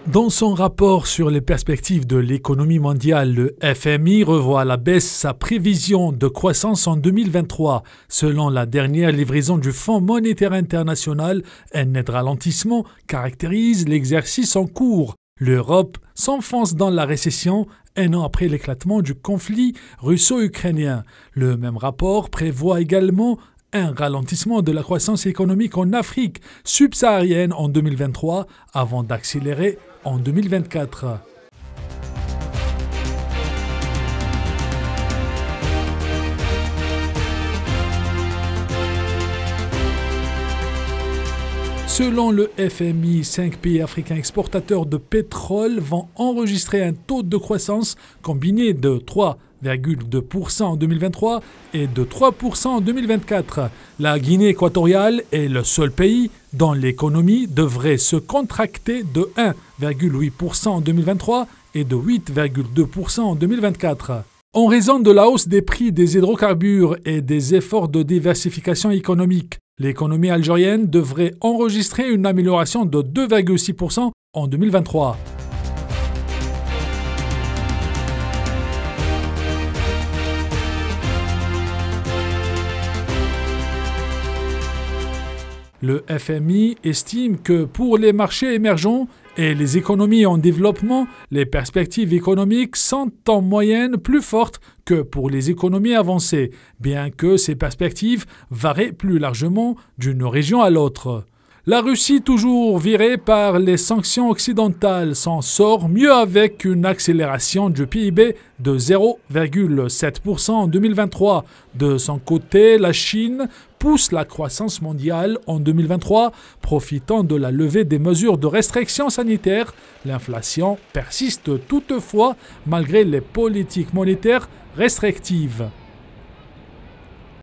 Dans son rapport sur les perspectives de l'économie mondiale, le FMI revoit à la baisse sa prévision de croissance en 2023. Selon la dernière livraison du Fonds monétaire international, un net ralentissement caractérise l'exercice en cours. L'Europe s'enfonce dans la récession un an après l'éclatement du conflit russo-ukrainien. Le même rapport prévoit également un ralentissement de la croissance économique en Afrique subsaharienne en 2023 avant d'accélérer en 2024. Selon le FMI, 5 pays africains exportateurs de pétrole vont enregistrer un taux de croissance combiné de 3,2% en 2023 et de 3% en 2024. La Guinée équatoriale est le seul pays dont l'économie devrait se contracter de 1,8% en 2023 et de 8,2% en 2024. En raison de la hausse des prix des hydrocarbures et des efforts de diversification économique, l'économie algérienne devrait enregistrer une amélioration de 2,6% en 2023. Le FMI estime que pour les marchés émergents et les économies en développement, les perspectives économiques sont en moyenne plus fortes que pour les économies avancées, bien que ces perspectives varient plus largement d'une région à l'autre. La Russie, toujours virée par les sanctions occidentales, s'en sort mieux avec une accélération du PIB de 0,7% en 2023. De son côté, la Chine pousse la croissance mondiale en 2023, profitant de la levée des mesures de restriction sanitaire. L'inflation persiste toutefois malgré les politiques monétaires restrictives.